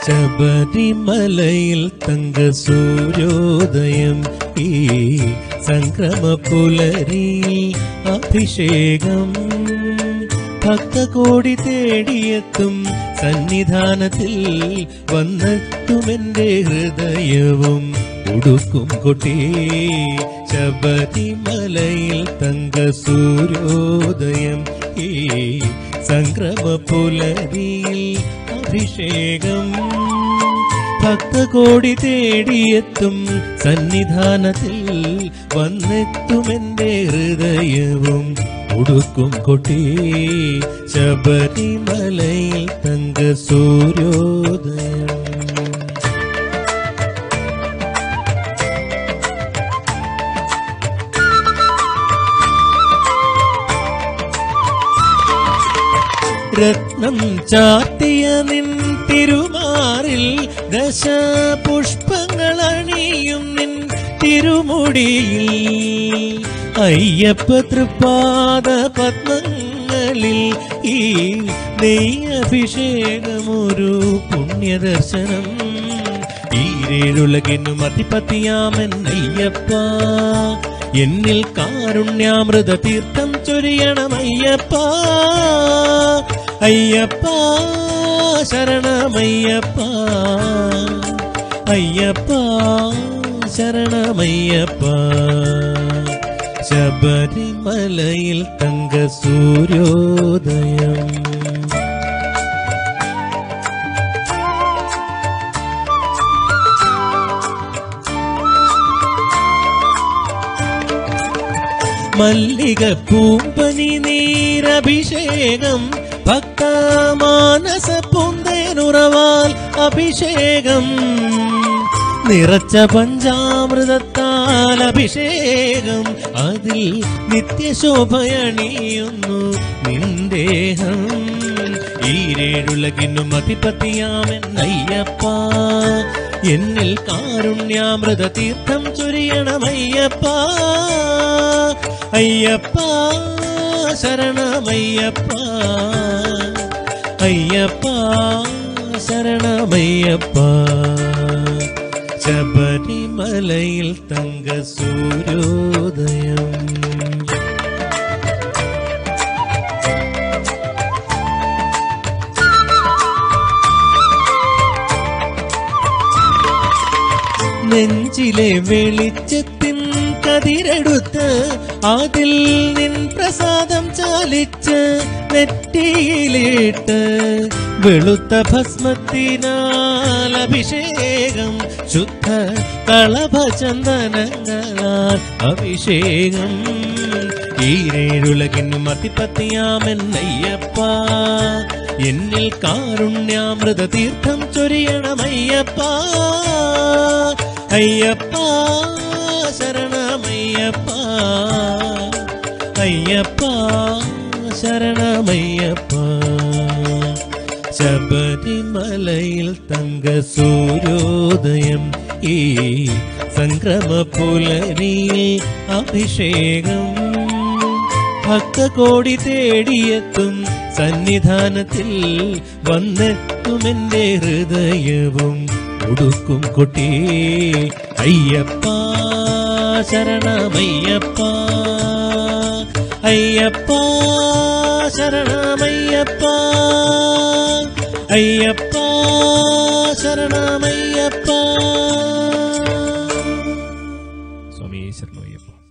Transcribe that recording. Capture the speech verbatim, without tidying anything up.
ശബരിമലയിൽ തങ്ക സൂര്യോദയം ഈ സംക്രമ പുലരിയിൽ അഭിഷേകം ഭക്തകോടി തേടിയെത്തും സന്നിധാനത്തിൽ വന്നെത്തുമെന്റെ ഹൃദയവും ഉടുക്കും കൊട്ടി ശബരിമലയിൽ തങ്ക സൂര്യോദയം ഈ സംക്രമ പുലരിയിൽ അഭിഷേകം ഭക്തകോടി തേടിയെത്തും സന്നിധാനത്തിൽ വന്നെത്തുമെന്റെ ഹൃദയവും ഉടുക്കും കൊട്ടി ശബരിമലയിൽ തങ്ക സൂര്യോദയം. രത്നം ചാർത്തിയ നിൻ തിരുമാറിൽ ദശപുഷ്പങ്ങൾ അണിയും നിൻ തിരുമുടിയിൽ അയ്യപ്പ തൃപാദ പത്മങ്ങളിൽ ഈ നെയ്യഭിഷേകമൊരു പുണ്യദർശനം ഈരേഴുലകിനും അധിപതിയാമൻ അയ്യപ്പ എന്നിൽ കാരുണ്യാമൃത തീർത്ഥം ചൊരിയണമയ്യപ്പ അയ്യപ്പ ശരണമയ്യപ്പ അയ്യപ്പ ശരണമയ്യപ്പ ശബരിമലയിൽ തങ്ക സൂര്യോദയം. മല്ലിക പൂമ്പനി നീരഭിഷേകം ഭക്തമാനസ പൂന്തേനുറവാൽ അഭിഷേകം നിറച്ച പഞ്ചാമൃതത്താൽ അഭിഷേകം അതിൽ നിത്യശോഭയണിയുന്നു നിന്ദേഹം ഈരേഴുലകിനും അധിപതിയാമൻ അയ്യപ്പ എന്നിൽ കാരുണ്യാമൃത തീർത്ഥം ചൊരിയണമയ്യപ്പ അയ്യപ്പ ശരണമയ്യപ്പ അയ്യപ്പ ശരണമയ്യപ്പ ശബരിമലയിൽ തങ്ക സൂര്യോദയം. നെഞ്ചിലെ വെളിച്ചത്തിൻ കതിരെടുത്ത് അതിൽ നിൻ പ്രസാദം ചാലിച്ച് നെറ്റിയിലിട്ട് വെളുത്ത ഭസ്മത്തിനാൽ അഭിഷേകം ശുദ്ധ കളഭചന്ദനങ്ങളാൽ അഭിഷേകം ഈരേഴുലകിനും അധിപതിയാമൻ അയ്യപ്പ എന്നിൽ കാരുണ്യാമൃത തീർത്ഥം ചൊരിയണമയ്യപ്പ അയ്യപ്പ ശരണമയ്യപ്പ അയ്യപ്പ ശരണമയ്യപ്പ ശബരിമലയിൽ തങ്ക സൂര്യോദയം ഈ സംക്രമ പുലരിയിൽ അഭിഷേകം ഭക്തകോടി തേടിയെത്തും സന്നിധാനത്തിൽ വന്നെത്തുമെന്റെ ഹൃദയവും ഉടുക്കും കൊട്ടി അയ്യപ്പ ശരണമയ്യപ്പ അയ്യപ്പ ശരണമയ്യപ്പ അയ്യപ്പ ശരണമയ്യപ്പ. സ്വാമി ശരണമയ്യപ്പ.